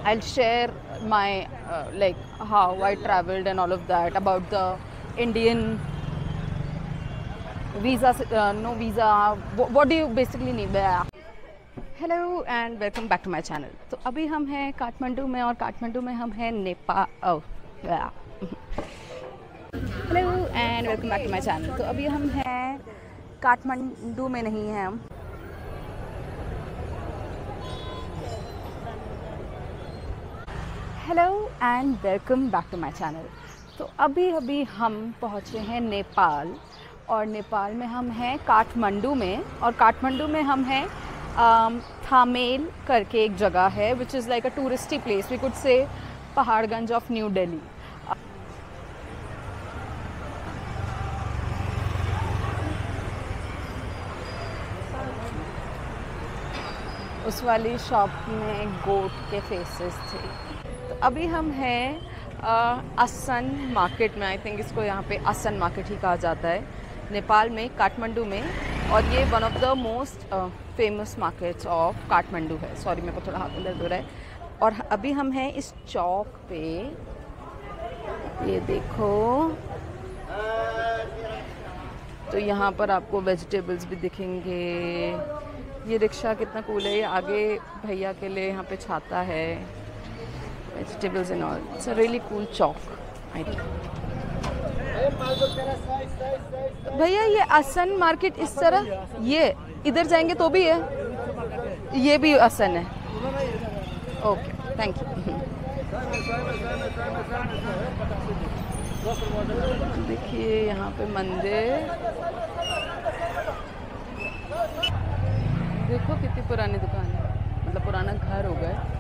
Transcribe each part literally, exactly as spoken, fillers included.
I'll share my uh, like how I traveled and all of that, about the Indian visa, uh, no visa. What, what do you basically need there? Hello and welcome back to my channel. तो अभी हम हैं काठमांडू में, और काठमांडू में हम हैं Nepal. Hello and welcome back to my channel. तो अभी हम हैं काठमांडू में, नहीं हैं हम। Hello and welcome back to my channel. तो अभी अभी हम पहुँचे हैं नेपाल, और नेपाल में हम हैं काठमांडू में, और काठमांडू में हम हैं थामेल करके एक जगह है, which is like a touristy place, we could say Paharganj of new Delhi. उस वाली शॉप में गोट के फेसेस थे। तो अभी हम हैं असन मार्केट में। आई थिंक इसको यहाँ पे असन मार्केट ही कहा जाता है, नेपाल में, काठमांडू में। और ये one of the most famous markets of Kathmandu है। सॉरी, मेरे को थोड़ा हाथ में दर्द हो रहा है। और अभी हम हैं इस चौक पे, ये देखो। तो यहाँ पर आपको वेजिटेबल्स भी दिखेंगे। ये रिक्शा कितना कूल है, ये आगे भैया के लिए यहाँ पे छाता है, vegetables and all. It's a really cool chowk I think. भैया ये असन मार्केट इस तरह, ये इधर जाएंगे तो भी है, ये भी असन है। Okay, thank you. देखिए यहाँ पे मंदिर, देखो कितनी पुरानी दुकान है, मतलब पुराना घर हो गया।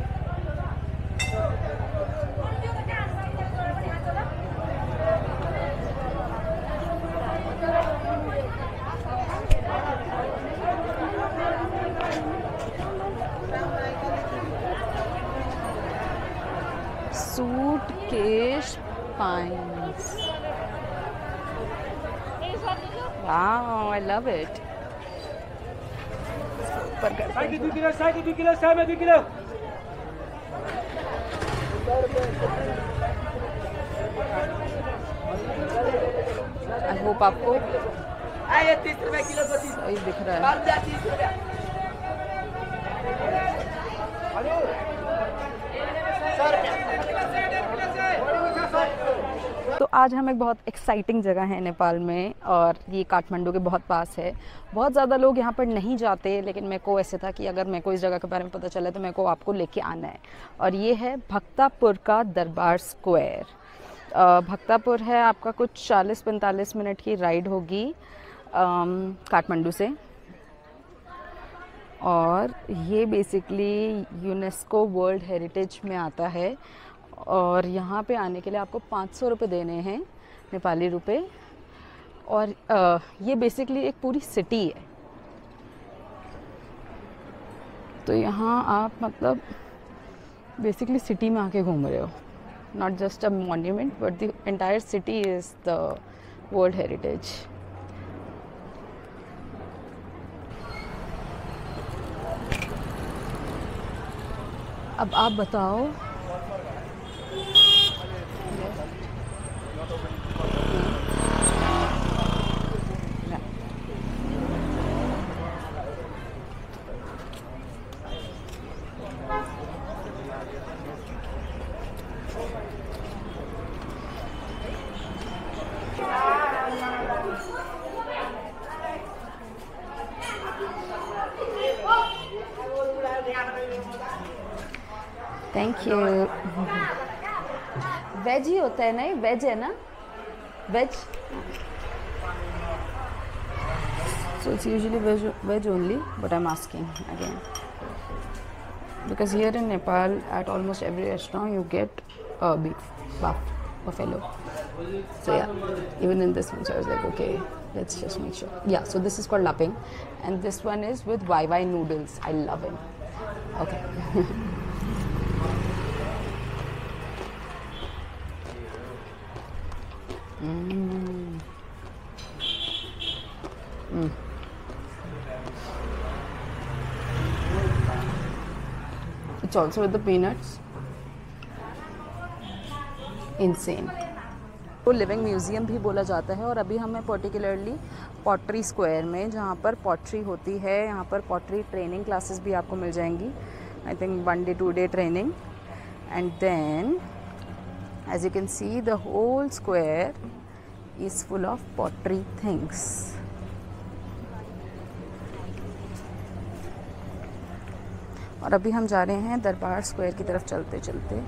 Suitcase Pines. Wow, I love it. Saiki dua kilo, saiki dua kilo, sama dua kilo. I hope आपको आये तीस रुपए किलो को तीस सही दिख रहा है। तीस रुपए। तो आज हम एक बहुत एक्साइटिंग जगह है नेपाल में, और ये काठमांडू के बहुत पास है। बहुत ज़्यादा लोग यहाँ पर नहीं जाते, लेकिन मेरे को ऐसे था कि अगर मेरे को इस जगह के बारे में पता चला तो मेरे को आपको लेके आना है। और ये है भक्तापुर का दरबार स्क्वायर। भक्तापुर है आपका कुछ चालीस पैंतालीस मिनट की राइड होगी काठमांडू से। और ये बेसिकली यूनेस्को वर्ल्ड हेरिटेज में आता है, और यहाँ पे आने के लिए आपको पाँच सौ रुपये देने हैं, नेपाली रुपए। और आ, ये बेसिकली एक पूरी सिटी है। तो यहाँ आप मतलब बेसिकली सिटी में आके घूम रहे हो, not just a monument but the entire city is the world heritage. अब आप बताओ, थैंक यू। वेज ही होता है ना, ये वेज है ना, veg. So it's usually veg veg only, but I am asking again because here in Nepal at almost every restaurant you get beef, buffalo. So yeah, even in this one, so I was like, okay, let's just make sure. Yeah, so this is called laping, and this one is with Wai Wai noodles. I love it. Okay. mm. Mm. It's also with the peanuts. Insane. तो living museum भी बोला जाता है। और अभी हमें particularly pottery square में, जहाँ पर पॉटरी होती है, यहाँ पर पॉटरी ट्रेनिंग क्लासेस भी आपको मिल जाएंगी। I think one day two day training, and then as you can see the whole square is full of pottery things. और अभी हम जा रहे हैं दरबार स्क्वायर की तरफ चलते चलते।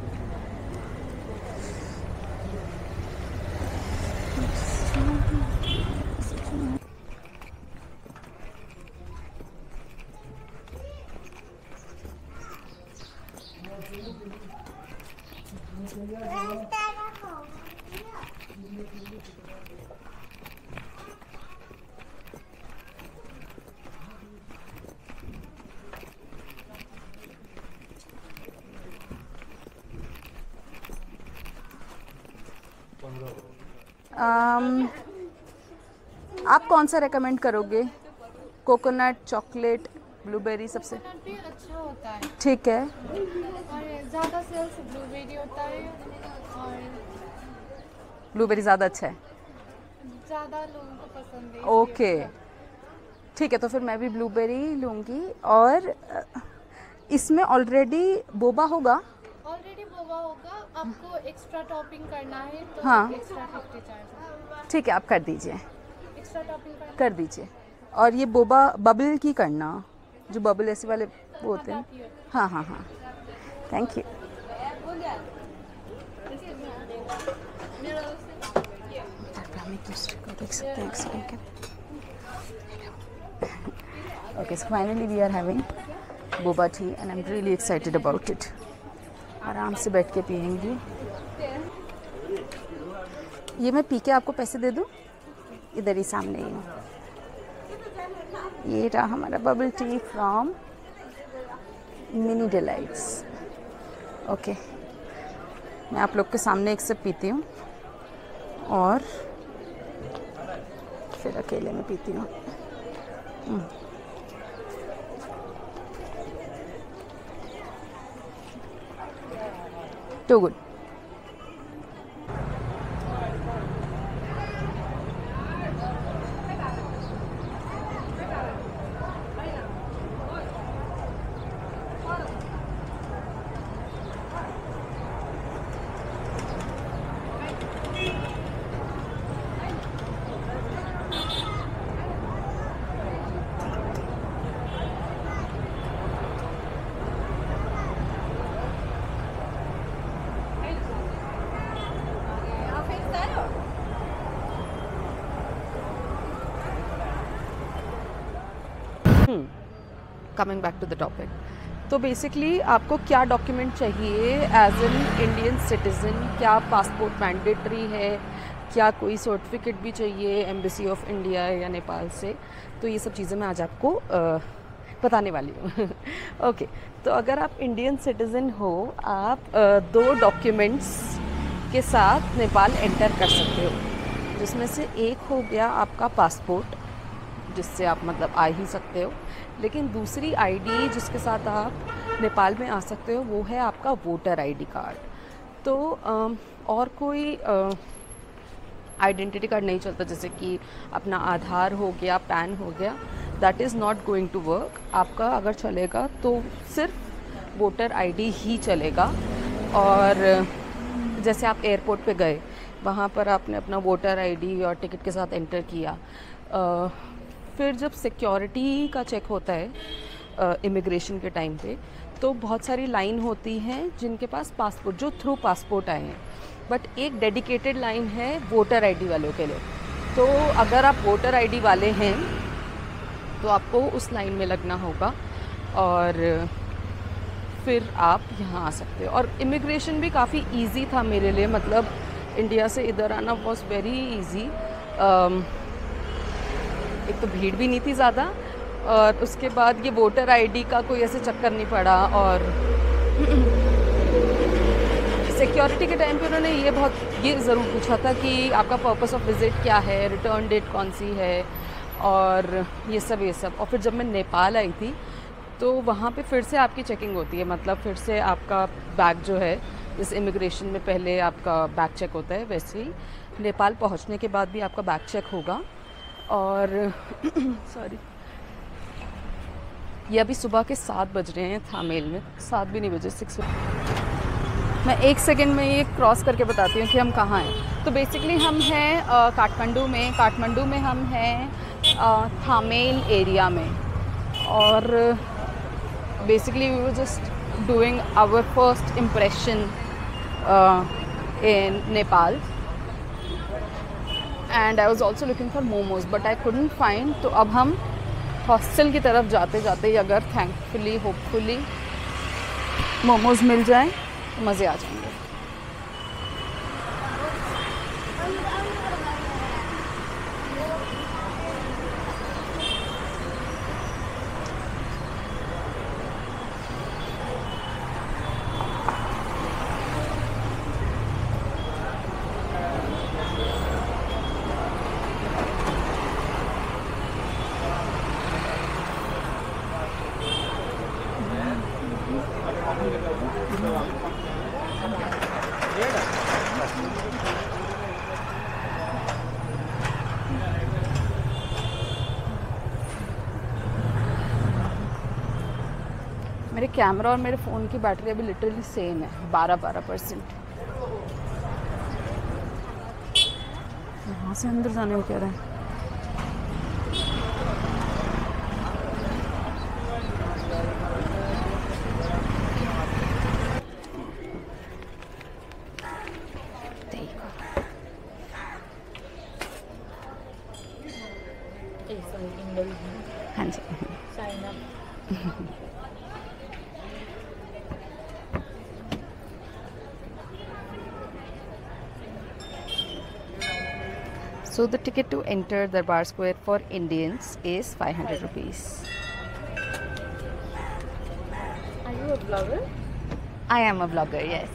um, आप कौन सा रेकमेंड करोगे? Coconut, chocolate, blueberry? सबसे भी अच्छा होता है। ठीक है। और ज़्यादा सेल्स ब्लूबेरी होता है, और ब्लूबेरी ज़्यादा अच्छा है। ज़्यादा लोगों को पसंद है। ओके ठीक है, तो फिर मैं भी ब्लूबेरी लूँगी। और इसमें ऑलरेडी बोबा होगा? ऑलरेडी बोबा होगा, आपको एक्स्ट्रा टॉपिंग करना है तो हाँ। Extra fifty charge. ठीक है, आप कर दीजिए, एक्स्ट्रा टॉपिंग करना कर दीजिए। और ये बोबा बबल की करना, जो बबल ऐसे वाले वो होते हैं। हाँ हाँ हाँ, थैंक यू। हम एक दूसरे को देख सकते हैं। Okay, so finally we are having boba tea and I am really excited about it. आराम से बैठ के पियेंगी। ये मैं पी के आपको पैसे दे दूँ? इधर ही सामने ही। ये रहा हमारा bubble tea from Mini Delights. Okay, मैं आप लोग के सामने एक सिप पीती हूँ और फिर अकेले में पीती हूँ। Too good. Coming back to the topic, तो बेसिकली आपको क्या डॉक्यूमेंट चाहिए एज एन इंडियन सिटीज़न? क्या पासपोर्ट मैंडेटरी है? क्या कोई सर्टिफिकेट भी चाहिए एम्बेसी ऑफ इंडिया या नेपाल से? तो ये सब चीज़ें मैं आज आपको आ, बताने वाली हूँ। ओके, तो अगर आप इंडियन सिटीज़न हो, आप आ, दो डॉक्यूमेंट्स के साथ नेपाल एंटर कर सकते हो, जिसमें से एक हो गया आपका पासपोर्ट, जिससे आप मतलब आ ही सकते हो। लेकिन दूसरी आईडी जिसके साथ आप नेपाल में आ सकते हो वो है आपका वोटर आईडी कार्ड। तो और कोई आइडेंटिटी कार्ड नहीं चलता, जैसे कि अपना आधार हो गया, पैन हो गया, that is not going to work. आपका अगर चलेगा तो सिर्फ वोटर आईडी ही चलेगा। और जैसे आप एयरपोर्ट पे गए, वहाँ पर आपने अपना वोटर आईडी और टिकट के साथ एंटर किया, आ, फिर जब सिक्योरिटी का चेक होता है इमिग्रेशन के टाइम पे, तो बहुत सारी लाइन होती हैं जिनके पास पासपोर्ट, जो थ्रू पासपोर्ट आए हैं, बट एक डेडिकेटेड लाइन है वोटर आईडी वालों के लिए। तो अगर आप वोटर आईडी वाले हैं तो आपको उस लाइन में लगना होगा और फिर आप यहाँ आ सकते हो। और इमिग्रेशन भी काफ़ी इजी था मेरे लिए, मतलब इंडिया से इधर आना वॉज वेरी ईजी। एक तो भीड़ भी नहीं थी ज़्यादा, और उसके बाद ये वोटर आईडी का कोई ऐसे चक्कर नहीं पड़ा। और सिक्योरिटी के टाइम पे उन्होंने ये बहुत ये ज़रूर पूछा था कि आपका पर्पस ऑफ विज़िट क्या है, रिटर्न डेट कौन सी है, और ये सब ये सब। और फिर जब मैं नेपाल आई थी तो वहाँ पे फिर से आपकी चेकिंग होती है, मतलब फिर से आपका बैग जो है जैसे इमिग्रेशन में पहले आपका बैग चेक होता है, वैसे ही नेपाल पहुंचने के बाद भी आपका बैग चेक होगा। और सॉरी, ये अभी सुबह के सात बज रहे हैं थामेल में, सात भी नहीं बजे, सिक्स। मैं एक सेकंड में ये क्रॉस करके बताती हूँ कि हम कहाँ हैं। तो बेसिकली हम हैं काठमांडू में काठमांडू में हम हैं थामेल एरिया में। और basically we were just doing our first impression in Nepal and I was also looking for momos but I couldn't find. तो अब हम हॉस्टल की तरफ जाते जाते ही अगर थैंकफुली होपफुली मोमोज मिल जाएं तो मज़े आ जाएंगे। मेरे कैमरा और मेरे फ़ोन की बैटरी अभी लिटरली सेम है, बारह बारह परसेंट। यहाँ से अंदर जाने को कह रहे हैं। हाँ जी, so the ticket to enter Darbar Square for Indians is five hundred rupees. Are you a vlogger? I am a vlogger, yes.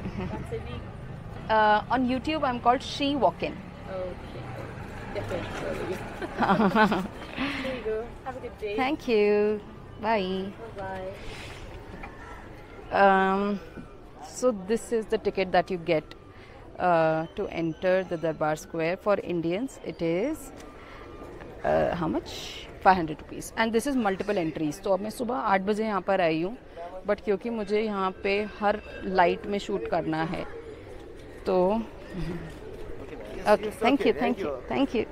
uh, on YouTube I'm called She Walkin. Okay. Definitely. There you go. Have a good day. Thank you. Bye. Bye. Um, so this is the ticket that you get uh, to enter the Darbar Square for Indians. It is uh, how much? five hundred rupees. And this is multiple entries. तो अब मैं सुबह आठ बजे यहाँ पर आई हूँ, but क्योंकि मुझे यहाँ पे हर लाइट में शूट करना है तो okay, thank you thank you thank you.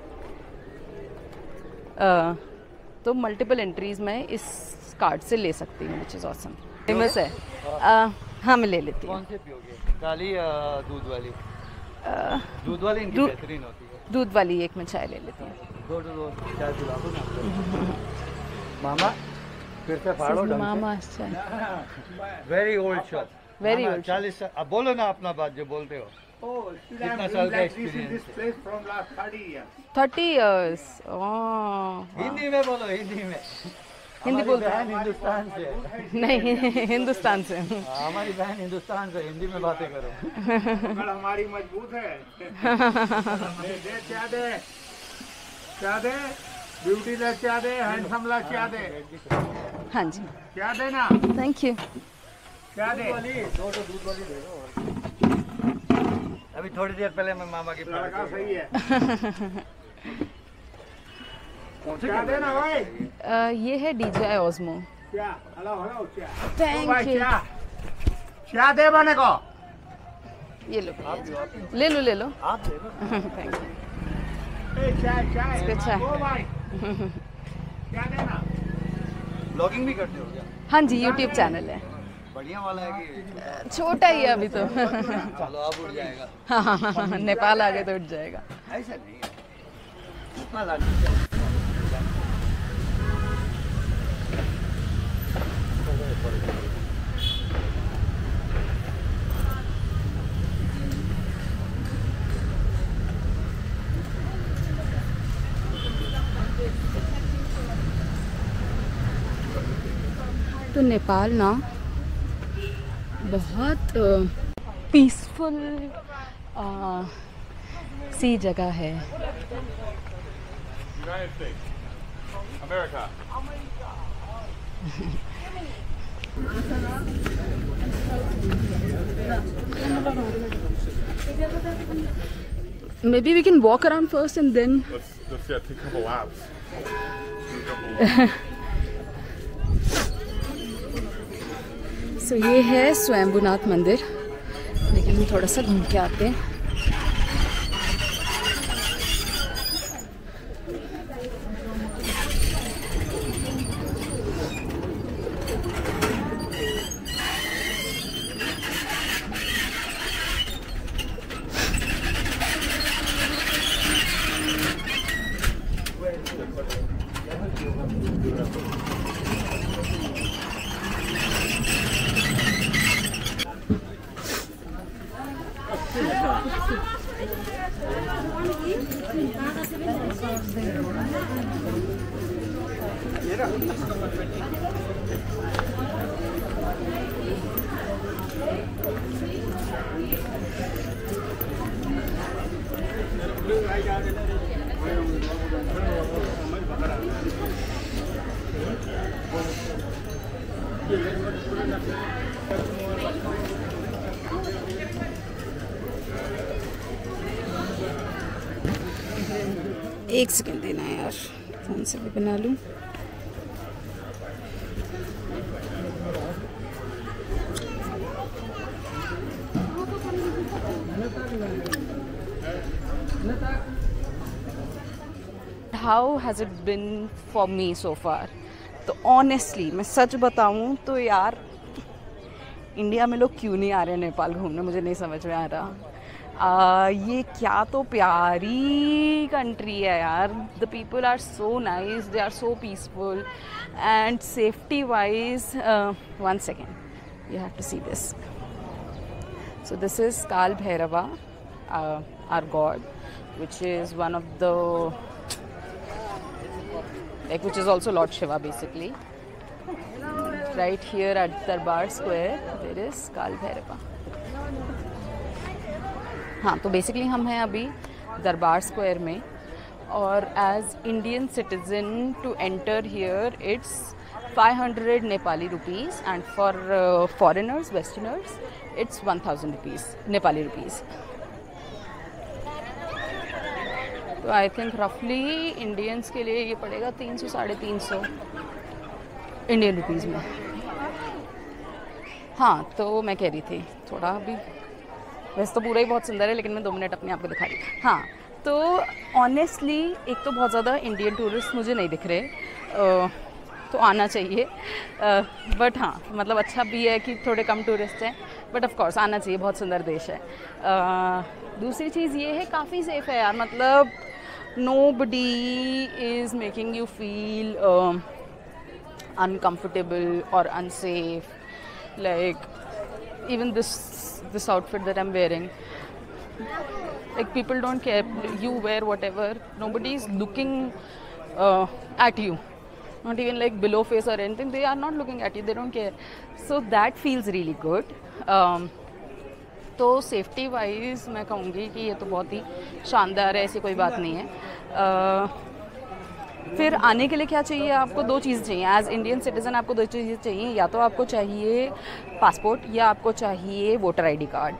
तो मल्टीपल एंट्रीज मैं इस कार्ड से ले सकती हूँ, विच इज़ ऑसम। फेमस है। uh, हाँ, मैं ले लेती हूँ। कौन से पियोगे, काली या दूध वाली? दूध वाली इनकी दूध- बेहतरीन होती है। दूध वाली एक मैं चाय ले लेती हूँ। दो दो दो चाय पिला दो ना। मामा फिर से फाड़ो ढंग से। Mama Chai, very old shop. Very old shop. चालीस साल। अब बोलो ना अपना बात जो बोलते हो। Oh, still कितना I'm साल doing का like this in experience this place from last thirty years. Thirty years. Oh, Hindi में बोलो, हिंदी में। हिंदी हमारी बोलते बहन हिंदुस्तान से। नहीं, हिंदुस्तान से। हाँ, हमारी बहन हिंदुस्तान से, हिंदी में बातें करो। कल हमारी मजबूत है। दे दे क्या दे क्या दे ब्यूटी लेस क्या दे हैंडसम लेस क्या दे हाँ जी, क्या दे ना थैंक यू। क्या दे दो दो दूध वाली दे दो। अभी थोड़ी देर पहले मैं मामा की लड़का सही है। क्या दे ना भाई अ, ये है डीजे ओस्मो। क्या हेलो हेलो क्या Thank ओ भाई you. क्या क्या दे बने को ये लो, ले लो ले लो। आप दे दो। Thank you. ए चाय चाय इसका चाय। ओ भाई क्या देना ब्लॉगिंग भी करते हो क्या? हाँ जी, यूट्यूब चैनल है। बढ़िया वाला है कि छोटा ही है अभी तो। चलो अब उड़ जाएगा। हाँ हाँ हाँ, नेपाल आगे तो उठ जाएगा। ऐसा नहीं है, इतना लाना चाहिए। तो नेपाल ना बहुत पीसफुल सी जगह है। United States. America. Maybe we can walk around first and then. Let's let's yeah, take a couple laps. So ये है स्वयंभूनाथ मंदिर, लेकिन हम थोड़ा सा घूम के आते हैं। एक सेकंड देना है यार, फोन से भी बना लूँ। How has it been for me so far? तो ऑनेस्टली मैं सच बताऊँ तो यार, इंडिया में लोग क्यों नहीं आ रहे नेपाल घूमने, मुझे नहीं समझ में आ रहा। Uh, ये क्या तो प्यारी कंट्री है यार। The people are so nice, they are so peaceful and safety wise. One second, you have to see this. So this is Kal Bhairava, our god, which is one of the like which is also lord Shiva basically. Right here at Durbar square there is Kal Bhairava. हाँ, तो basically हम हैं अभी दरबार square में, और as Indian citizen to enter here it's five hundred Nepali rupees and for foreigners westerners it's one thousand rupees Nepali rupees. तो I think रफली इंडियंस के लिए ये पड़ेगा तीन सौ साढ़े तीन सौ इंडियन रुपीज़ में। हाँ, तो मैं कह रही थी थोड़ा अभी, वैसे तो पूरा ही बहुत सुंदर है, लेकिन मैं दो मिनट अपने आप को दिखा रही। हाँ, तो ऑनेस्टली एक तो बहुत ज़्यादा इंडियन टूरिस्ट मुझे नहीं दिख रहे, आ, तो आना चाहिए। बट हाँ, मतलब अच्छा भी है कि थोड़े कम टूरिस्ट हैं, बट ऑफ कोर्स आना चाहिए, बहुत सुंदर देश है। आ, दूसरी चीज़ ये है, काफ़ी सेफ़ है यार, मतलब nobody is making you feel uncomfortable और unsafe. Like even this this outfit that I'm wearing, like people don't care, you wear whatever, nobody is looking uh, at you, not even like below face or anything, they are not looking at you, they don't care, so that feels really good. um, तो safety wise मैं कहूँगी कि ये तो बहुत ही शानदार है, ऐसी कोई बात नहीं है। uh, फिर आने के लिए क्या चाहिए आपको? दो चीज़ चाहिए एज इंडियन सिटीज़न, आपको दो चीज़ें चाहिए, या तो आपको चाहिए पासपोर्ट या आपको चाहिए वोटर आईडी कार्ड,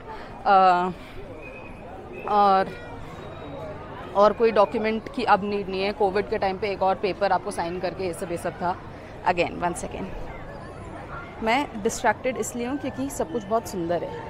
और और कोई डॉक्यूमेंट की अब नीड नहीं है। कोविड के टाइम पे एक और पेपर आपको साइन करके ये सब ये सब था। अगेन वन सेकेंड, मैं डिस्ट्रैक्टेड इसलिए हूँ क्योंकि सब कुछ बहुत सुंदर है।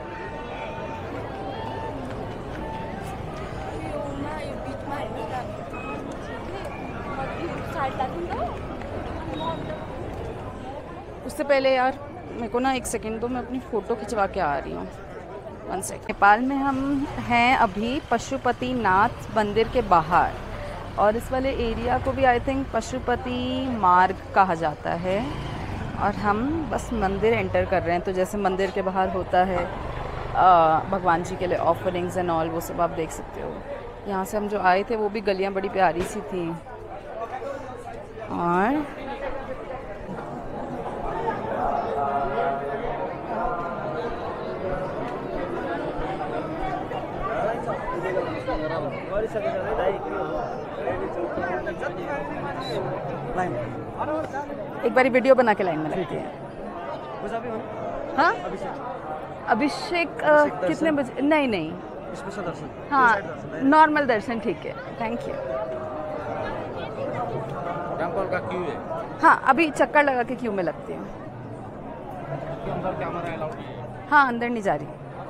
उससे पहले यार मेरे को ना एक सेकेंड दो, मैं अपनी फ़ोटो खिंचवा के आ रही हूँ। One second. नेपाल में हम हैं अभी पशुपति नाथ मंदिर के बाहर, और इस वाले एरिया को भी आई थिंक पशुपति मार्ग कहा जाता है, और हम बस मंदिर एंटर कर रहे हैं। तो जैसे मंदिर के बाहर होता है आ, भगवान जी के लिए ऑफरिंग्स एंड ऑल, वो सब आप देख सकते हो। यहाँ से हम जो आए थे वो भी गलियाँ बड़ी प्यारी सी थी, और एक बारी वीडियो बना के लाइन में लगती है। हाँ, अभिषेक कितने बजे? नहीं नहीं, स्पेशल दर्शन हाँ नॉर्मल दर्शन ठीक है, थैंक यू। टेम्पल का क्यू है। हाँ अभी चक्कर लगा के क्यू में लगती हूँ। अंदर कैमरा अलाउड नहीं है। हाँ अंदर नहीं जा रही।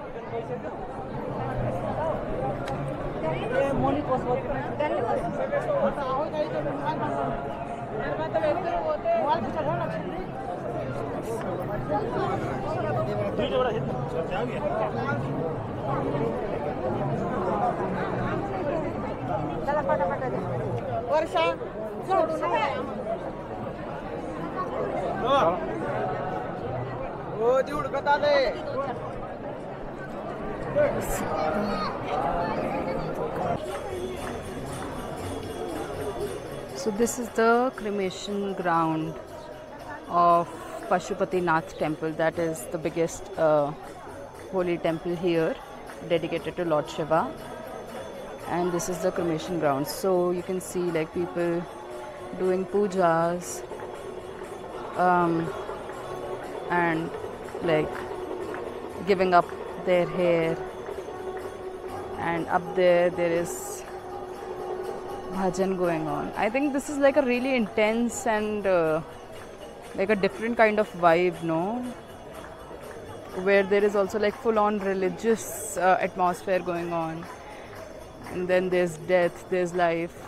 So this is the cremation ground of Pashupati Nath temple. That is the biggest uh, holy temple here, dedicated to Lord Shiva. And this is the cremation ground. So you can see like people doing pujas um, and like giving up their hair. And up there, there is bhajan going on. I think this is like a really intense and uh, like a different kind of vibe, no? Where there is also like full-on religious uh, atmosphere going on. And then there's death, there's life.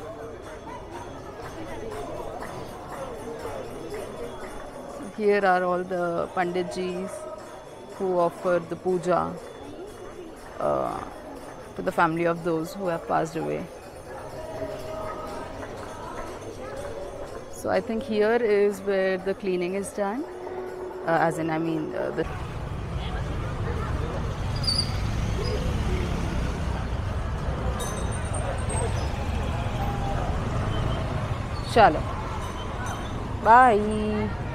Here are all the Panditjis who offer the puja uh, to the family of those who have passed away. So I think here is where the cleaning is done, uh, as in I mean uh, the Chalo. Bye.